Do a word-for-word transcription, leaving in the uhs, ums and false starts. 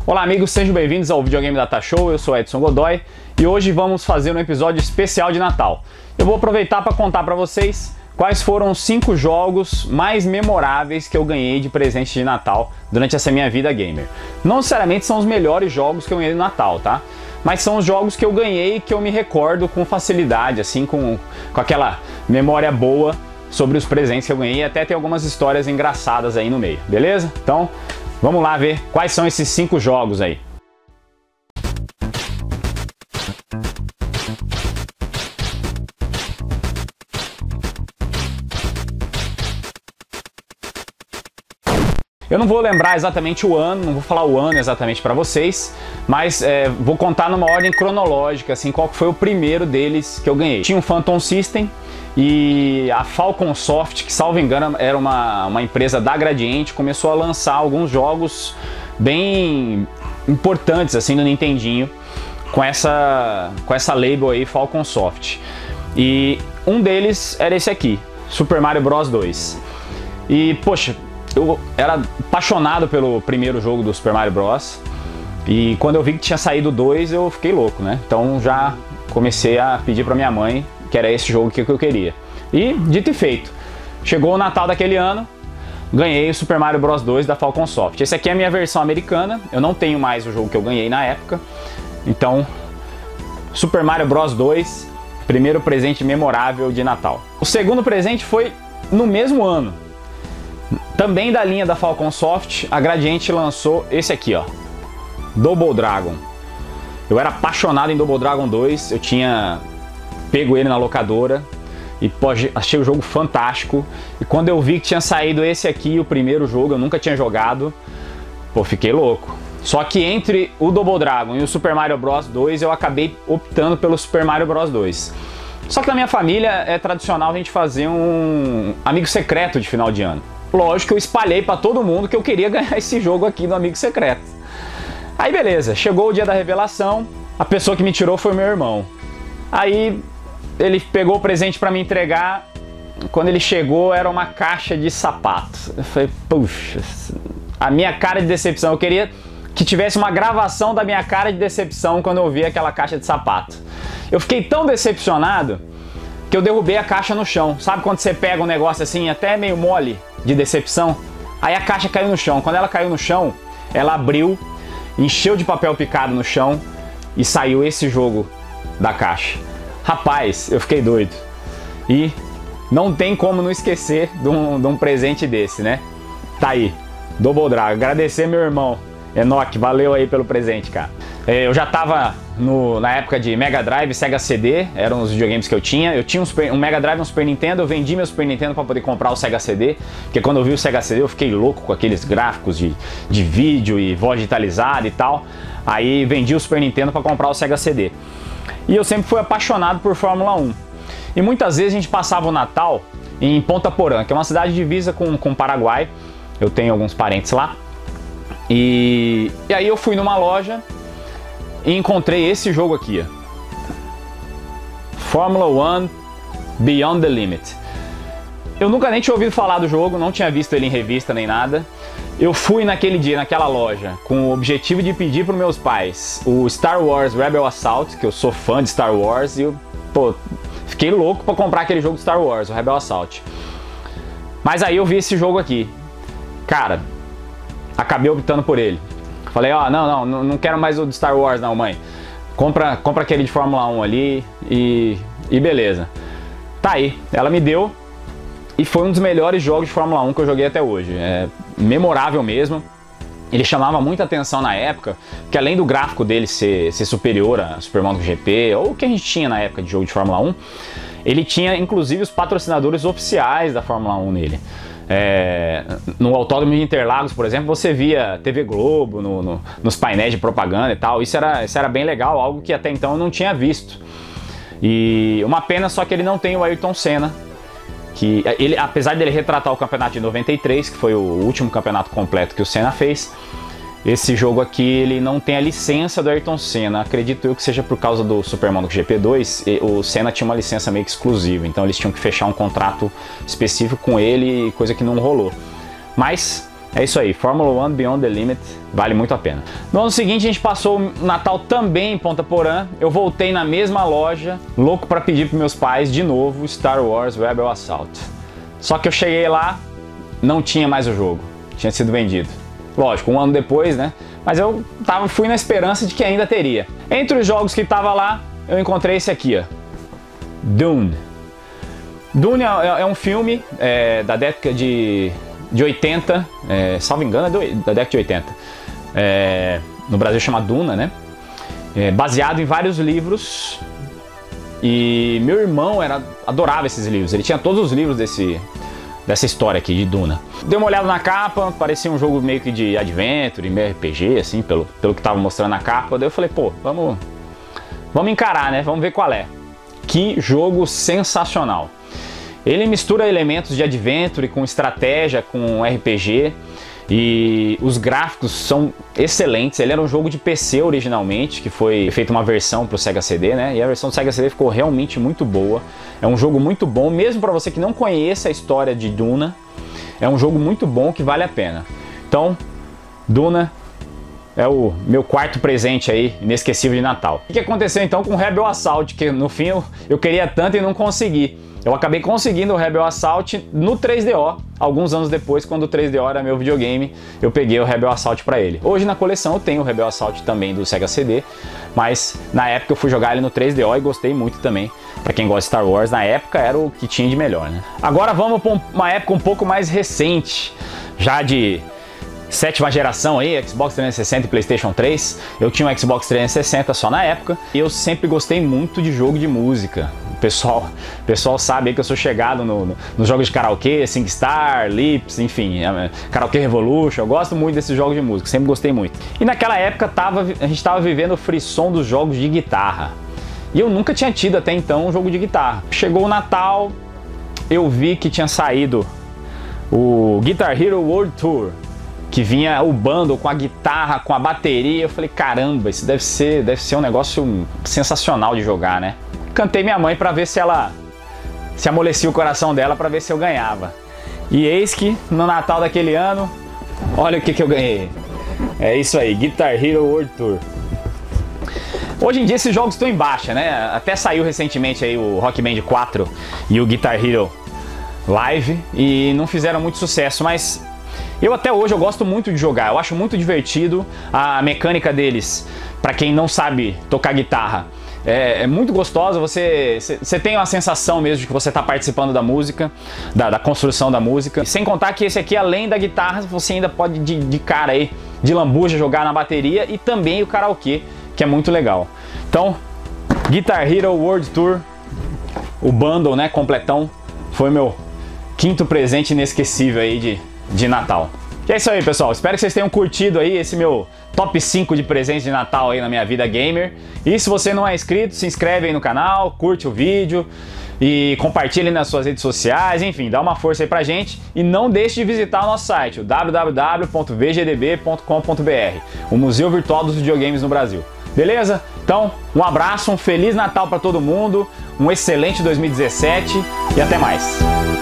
Olá amigos, sejam bem-vindos ao Videogame Data Show, eu sou Edson Godoy e hoje vamos fazer um episódio especial de Natal. Eu vou aproveitar para contar para vocês quais foram os cinco jogos mais memoráveis que eu ganhei de presente de Natal durante essa minha vida gamer. Não necessariamente são os melhores jogos que eu ganhei no Natal, tá? Mas são os jogos que eu ganhei e que eu me recordo com facilidade, assim, com, com aquela memória boa sobre os presentes que eu ganhei e até tem algumas histórias engraçadas aí no meio, beleza? Então, vamos lá ver quais são esses cinco jogos aí. Eu não vou lembrar exatamente o ano, não vou falar o ano exatamente para vocês, mas é, vou contar numa ordem cronológica, assim, qual foi o primeiro deles que eu ganhei. Tinha um Phantom System e a Falcon Soft, que salvo engano era uma, uma empresa da Gradiente, começou a lançar alguns jogos bem importantes assim no Nintendinho com essa, com essa label aí, Falcon Soft. E um deles era esse aqui, Super Mario Bros dois. E poxa, eu era apaixonado pelo primeiro jogo do Super Mario Bros. E quando eu vi que tinha saído dois, eu fiquei louco, né? Então já comecei a pedir pra minha mãe que era esse jogo que eu queria. E dito e feito, chegou o Natal daquele ano, ganhei o Super Mario Bros dois da Falcon Soft. Esse aqui é a minha versão americana, eu não tenho mais o jogo que eu ganhei na época. Então, Super Mario Bros dois, primeiro presente memorável de Natal. O segundo presente foi no mesmo ano. Também da linha da Falcon Soft, a Gradiente lançou esse aqui, ó, Double Dragon. Eu era apaixonado em Double Dragon dois, eu tinha pego ele na locadora e pô, achei o jogo fantástico. E quando eu vi que tinha saído esse aqui, o primeiro jogo, eu nunca tinha jogado, pô, fiquei louco. Só que entre o Double Dragon e o Super Mario Bros dois, eu acabei optando pelo Super Mario Bros dois. Só que na minha família é tradicional a gente fazer um amigo secreto de final de ano. Lógico que eu espalhei para todo mundo que eu queria ganhar esse jogo aqui do amigo secreto. Aí beleza, chegou o dia da revelação, a pessoa que me tirou foi o meu irmão. Aí ele pegou o presente para me entregar, quando ele chegou era uma caixa de sapatos. Eu falei, puxa, a minha cara de decepção, eu queria que tivesse uma gravação da minha cara de decepção quando eu vi aquela caixa de sapato. Eu fiquei tão decepcionado que eu derrubei a caixa no chão. Sabe quando você pega um negócio assim, até meio mole, de decepção? Aí a caixa caiu no chão. Quando ela caiu no chão, ela abriu, encheu de papel picado no chão e saiu esse jogo da caixa. Rapaz, eu fiquei doido. E não tem como não esquecer de um, de um presente desse, né? Tá aí, Double Dragon. Agradecer meu irmão Enoch, valeu aí pelo presente, cara. Eu já tava no, na época de Mega Drive, Sega C D, eram os videogames que eu tinha. Eu tinha um, Super, um Mega Drive e um Super Nintendo, eu vendi meu Super Nintendo para poder comprar o Sega C D, porque quando eu vi o Sega C D eu fiquei louco com aqueles gráficos de, de vídeo e voz digitalizada e tal. Aí vendi o Super Nintendo para comprar o Sega C D. E eu sempre fui apaixonado por Fórmula um. E muitas vezes a gente passava o Natal em Ponta Porã, que é uma cidade divisa com, com o Paraguai. Eu tenho alguns parentes lá. E, e aí eu fui numa loja e encontrei esse jogo aqui, ó. Fórmula um Beyond the Limit. Eu nunca nem tinha ouvido falar do jogo, não tinha visto ele em revista nem nada. Eu fui naquele dia, naquela loja, com o objetivo de pedir para meus pais o Star Wars Rebel Assault, que eu sou fã de Star Wars, e eu, pô, fiquei louco para comprar aquele jogo de Star Wars, o Rebel Assault. Mas aí eu vi esse jogo aqui. Cara, acabei optando por ele. Falei, ó, oh, não, não, não quero mais o de Star Wars não, mãe. Compra, compra aquele de Fórmula um ali e, e beleza. Tá aí, ela me deu e foi um dos melhores jogos de Fórmula um que eu joguei até hoje. É memorável mesmo. Ele chamava muita atenção na época, que além do gráfico dele ser, ser superior a Super MotoGP, ou o que a gente tinha na época de jogo de Fórmula um, ele tinha inclusive os patrocinadores oficiais da Fórmula um nele. É, no Autódromo de Interlagos, por exemplo, você via T V Globo no, no, nos painéis de propaganda e tal. Isso era, isso era bem legal, algo que até então eu não tinha visto. E uma pena só que ele não tem o Ayrton Senna, que ele, apesar dele retratar o campeonato de noventa e três, que foi o último campeonato completo que o Senna fez, esse jogo aqui ele não tem a licença do Ayrton Senna. Acredito eu que seja por causa do Super MotoGP dois, o Senna tinha uma licença meio que exclusiva, então eles tinham que fechar um contrato específico com ele, coisa que não rolou. Mas É isso aí, Fórmula One Beyond the Limit, vale muito a pena. No ano seguinte a gente passou o Natal também em Ponta Porã. Eu voltei na mesma loja, louco pra pedir pros meus pais de novo Star Wars Rebel Assault. Só que eu cheguei lá, não tinha mais o jogo, tinha sido vendido. Lógico, um ano depois, né? Mas eu tava, fui na esperança de que ainda teria. Entre os jogos que tava lá, eu encontrei esse aqui, ó. Dune. Dune é, é um filme é, da década de, de oitenta, é, salvo engano é do, da década de oitenta. É, no Brasil chama Duna, né? É, baseado em vários livros. E meu irmão era, adorava esses livros, ele tinha todos os livros desse... dessa história aqui de Duna. Dei uma olhada na capa, parecia um jogo meio que de adventure, meio R P G, assim, pelo, pelo que tava mostrando na capa. Daí eu falei, pô, vamos, vamos encarar, né? Vamos ver qual é. Que jogo sensacional. Ele mistura elementos de adventure com estratégia, com R P G. E os gráficos são excelentes. Ele era um jogo de P C originalmente, que foi feita uma versão para o Sega C D, né? E a versão do Sega C D ficou realmente muito boa. É um jogo muito bom, mesmo para você que não conheça a história de Duna. É um jogo muito bom que vale a pena. Então, Duna é o meu quarto presente aí, inesquecível de Natal. O que aconteceu então com o Rebel Assault, que no fim eu, eu queria tanto e não consegui. Eu acabei conseguindo o Rebel Assault no três D O, alguns anos depois, quando o três D O era meu videogame, eu peguei o Rebel Assault para ele. Hoje na coleção eu tenho o Rebel Assault também do Sega C D, mas na época eu fui jogar ele no três D O e gostei muito também. Para quem gosta de Star Wars, na época era o que tinha de melhor, né? Agora vamos para uma época um pouco mais recente, já de sétima geração aí, Xbox trezentos e sessenta e PlayStation três. Eu tinha um Xbox trezentos e sessenta só na época e eu sempre gostei muito de jogo de música. O pessoal, o pessoal sabe aí que eu sou chegado no, no, nos jogos de karaokê, SingStar, Lips, enfim, Karaokê Revolution. Eu gosto muito desses jogos de música, sempre gostei muito. E naquela época tava, a gente estava vivendo o frisson dos jogos de guitarra. E eu nunca tinha tido até então um jogo de guitarra. Chegou o Natal, eu vi que tinha saído o Guitar Hero World Tour, que vinha o bundle com a guitarra, com a bateria. Eu falei, caramba, isso deve ser, deve ser um negócio sensacional de jogar, né? Cantei minha mãe para ver se ela se amolecia o coração dela, para ver se eu ganhava. E eis que no Natal daquele ano, olha o que que eu ganhei. É isso aí, Guitar Hero World Tour. Hoje em dia esses jogos estão em baixa, né? Até saiu recentemente aí o Rock Band quatro e o Guitar Hero Live e não fizeram muito sucesso, mas eu até hoje eu gosto muito de jogar. Eu acho muito divertido a mecânica deles. Para quem não sabe tocar guitarra, é, é muito gostosa. Você, você tem uma sensação mesmo de que você está participando da música, da, da construção da música. Sem contar que esse aqui, além da guitarra, você ainda pode de, de cara aí, de lambuja, jogar na bateria e também o karaokê, que é muito legal. Então, Guitar Hero World Tour, o bundle, né, completão, foi meu quinto presente inesquecível aí de, de Natal. E é isso aí, pessoal. Espero que vocês tenham curtido aí esse meu top cinco de presentes de Natal aí na minha vida gamer. E se você não é inscrito, se inscreve aí no canal, curte o vídeo e compartilhe nas suas redes sociais, enfim, dá uma força aí pra gente. E não deixe de visitar o nosso site, o w w w ponto v g d b ponto com ponto b r, o Museu Virtual dos Videogames no Brasil. Beleza? Então, um abraço, um Feliz Natal para todo mundo, um excelente dois mil e dezessete e até mais!